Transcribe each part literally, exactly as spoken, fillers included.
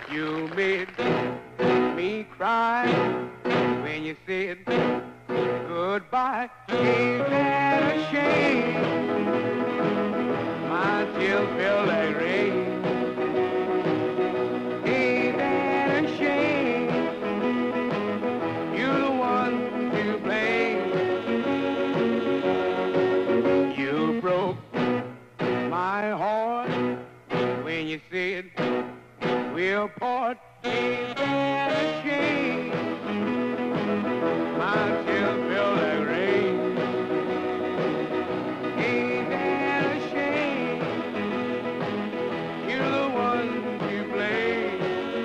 You made me cry when you said goodbye. Ain't that a shame? My tears feel like rain. Ain't that a shame? You're the one to blame. You broke my heart when you said we'll part. Ain't that a shame? My tears feel like rain. Ain't that a shame? You're the one to blame.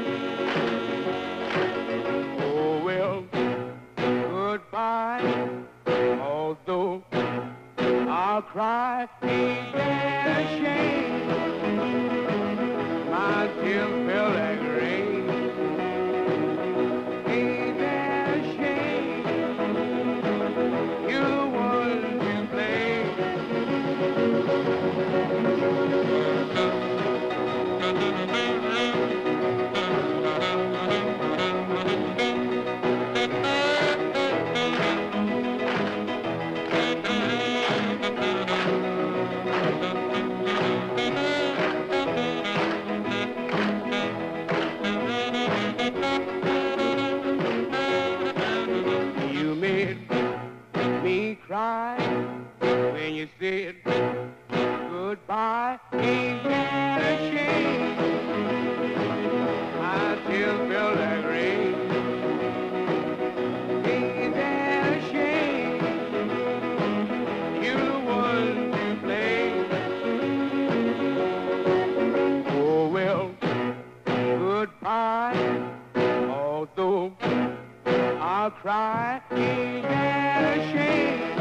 Oh well, goodbye. Although I'll cry, ain't that a shame? My tears feel like rain. Ain't that a shame? You're the one to blame. You made me cry when you said goodbye. Ain't that a shame? My tears feel like rain. Ain't that a shame? You're the one to blame. Oh well, goodbye. Although I'll cry, ain't that a shame?